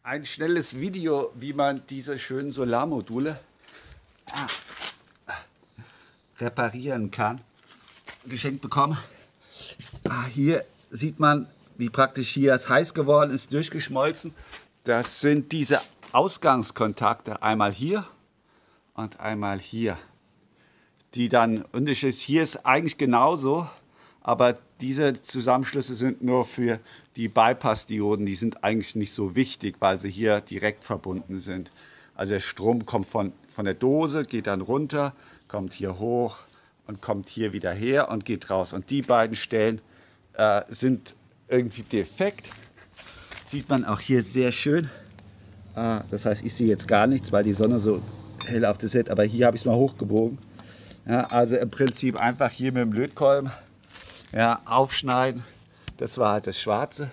ein schnelles Video, wie man diese schönen Solarmodule reparieren kann. Geschenkt bekommen. Hier sieht man, wie praktisch hier es heiß geworden ist, durchgeschmolzen. Das sind diese Ausgangskontakte, einmal hier und einmal hier. Die dann unterschiedlich, hier ist eigentlich genauso, aber diese Zusammenschlüsse sind nur für die Bypass-Dioden, die sind eigentlich nicht so wichtig, weil sie hier direkt verbunden sind. Also der Strom kommt von der Dose, geht dann runter, kommt hier hoch und kommt hier wieder her und geht raus. Und die beiden Stellen sind irgendwie defekt. Sieht man auch hier sehr schön. Das heißt, ich sehe jetzt gar nichts, weil die Sonne so hell auf das ist, aber hier habe ich es mal hochgebogen. Ja, also im Prinzip einfach hier mit dem Lötkolben aufschneiden. Das war halt das Schwarze,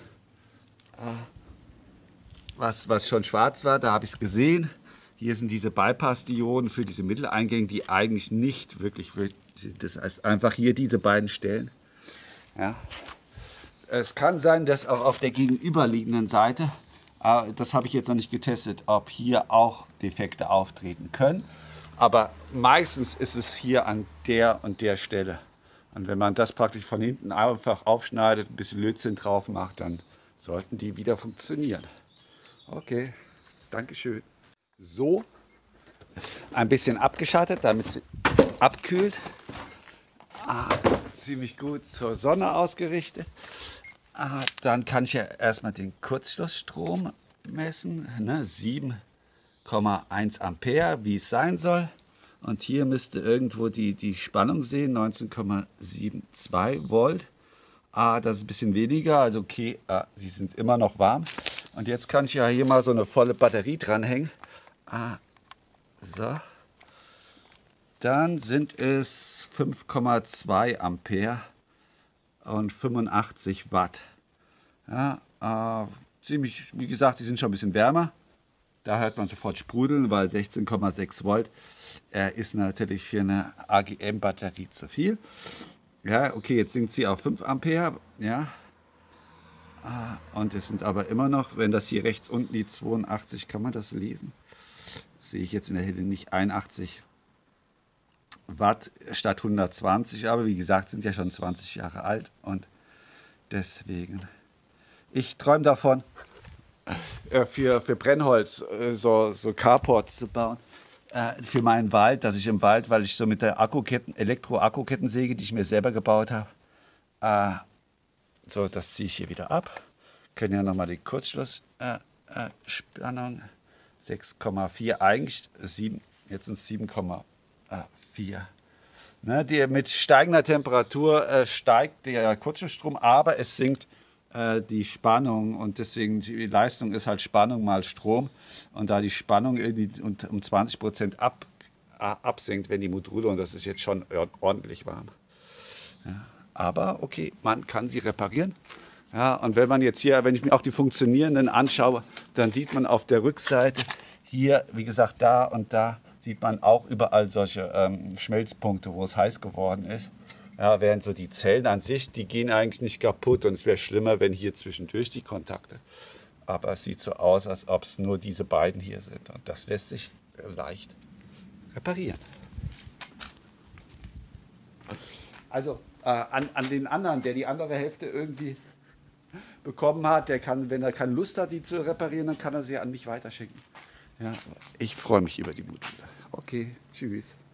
was schon schwarz war, da habe ich es gesehen. Hier sind diese Bypass-Dioden für diese Mitteleingänge, die eigentlich nicht wirklich, das heißt einfach hier diese beiden Stellen. Ja. Es kann sein, dass auch auf der gegenüberliegenden Seite, das habe ich jetzt noch nicht getestet, ob hier auch Defekte auftreten können. Aber meistens ist es hier an der und der Stelle. Und wenn man das praktisch von hinten einfach aufschneidet, ein bisschen Lötzinn drauf macht, dann sollten die wieder funktionieren. Okay, Dankeschön. So, ein bisschen abgeschattet, damit sie abkühlt. Ziemlich gut zur Sonne ausgerichtet. Dann kann ich ja erstmal den Kurzschlussstrom messen, ne? 7,1 Ampere, wie es sein soll. Und hier müsste irgendwo die Spannung sehen, 19,72 Volt. Das ist ein bisschen weniger, also okay, sie sind immer noch warm. Und jetzt kann ich ja hier mal so eine volle Batterie dranhängen. So. Dann sind es 5,2 Ampere und 85 Watt. Ja, ziemlich, wie gesagt, die sind schon ein bisschen wärmer. Da hört man sofort sprudeln, weil 16,6 Volt ist natürlich für eine AGM-Batterie zu viel. Ja, okay, jetzt sinkt sie auf 5 Ampere. Ja. Und es sind aber immer noch, wenn das hier rechts unten die 82, kann man das lesen? Das sehe ich jetzt in der Helle nicht, 81 Watt statt 120, aber wie gesagt, sind ja schon 20 Jahre alt und deswegen. Ich träume davon, für Brennholz so Carports zu bauen. Für meinen Wald, dass ich im Wald, weil ich so mit der Elektro-Akkukettensäge, die ich mir selber gebaut habe, so, das ziehe ich hier wieder ab. Können ja nochmal die Kurzschlussspannung 6,4, eigentlich 7, jetzt sind es 7,4. Ne, mit steigender Temperatur steigt der Kurzschlussstrom, aber es sinkt die Spannung und deswegen die Leistung ist halt Spannung mal Strom. Und da die Spannung irgendwie um 20% absinkt, wenn die Module, und das ist jetzt schon ordentlich warm. Ja, aber okay, man kann sie reparieren. Ja, und wenn man jetzt hier, wenn ich mir auch die funktionierenden anschaue, dann sieht man auf der Rückseite hier, wie gesagt, da und da sieht man auch überall solche Schmelzpunkte, wo es heiß geworden ist. Ja, während so die Zellen an sich, die gehen eigentlich nicht kaputt und es wäre schlimmer, wenn hier zwischendurch die Kontakte. Aber es sieht so aus, als ob es nur diese beiden hier sind und das lässt sich leicht reparieren. Also an den anderen, der die andere Hälfte irgendwie bekommen hat, der kann, wenn er keine Lust hat, die zu reparieren, dann kann er sie an mich weiterschicken. Ja, ich freue mich über die Module. Okay, tschüss.